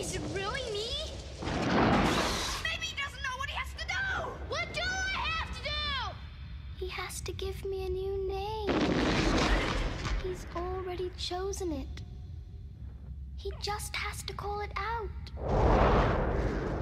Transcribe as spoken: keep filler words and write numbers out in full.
Is it really me? Maybe he doesn't know what he has to do! What do I have to do? He has to give me a new name. He's already chosen it. He just has to call it out.